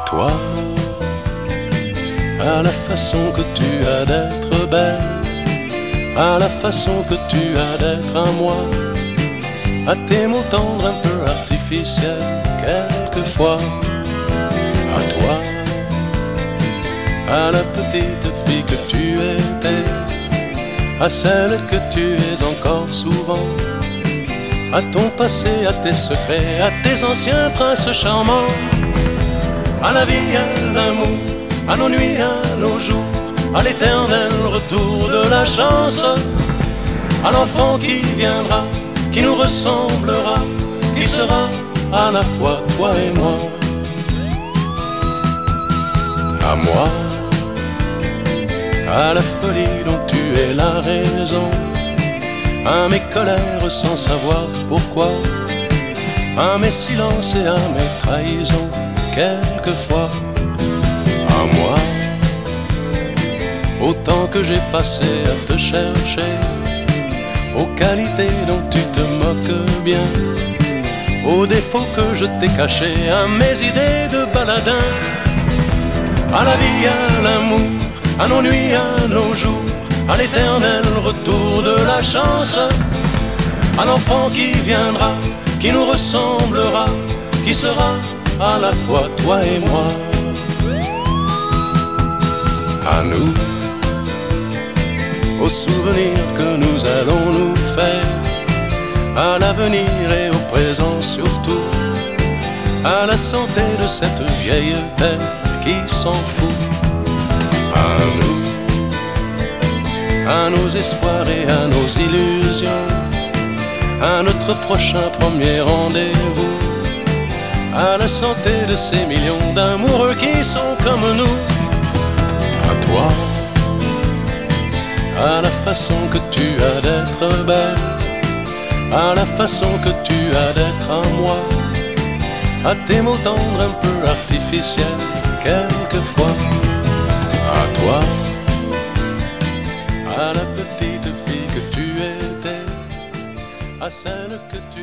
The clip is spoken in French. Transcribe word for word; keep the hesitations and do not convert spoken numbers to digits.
toi, à la façon que tu as d'être belle, à la façon que tu as d'être à moi, à tes mots tendres un peu artificiels quelquefois, à toi, à la petite fille que tu étais, à celle que tu es encore souvent, à ton passé, à tes secrets, à tes anciens princes charmants, à la vie, à l'amour, à nos nuits, à nos jours, à l'éternel retour de la chance, à l'enfant qui viendra, qui nous ressemblera, qui sera à la fois toi et moi. À moi, à la folie dont tu es la raison, à mes colères sans savoir pourquoi, à mes silences et à mes trahisons quelquefois. À moi, au temps que j'ai passé à te chercher, aux qualités dont tu te moques bien, aux défauts que je t'ai cachés, à mes idées de baladin, à la vie, à l'amour, à nos nuits, à nos jours, à l'éternel retour de la chance, à l'enfant qui viendra, qui nous ressemblera, qui sera à la fois toi et moi. À nous, aux souvenirs que nous allons nous faire, à l'avenir et au présent surtout, à la santé de cette vieille terre qui s'en fout. À nous, à nos espoirs et à nos illusions, à notre prochain premier rendez-vous, à la santé de ces millions d'amoureux qui sont comme nous. À toi, à la façon que tu as d'être belle, à la façon que tu as d'être à moi, à tes mots tendres un peu artificiels quelquefois. À toi, à la petite fille que tu étais, à celle que tu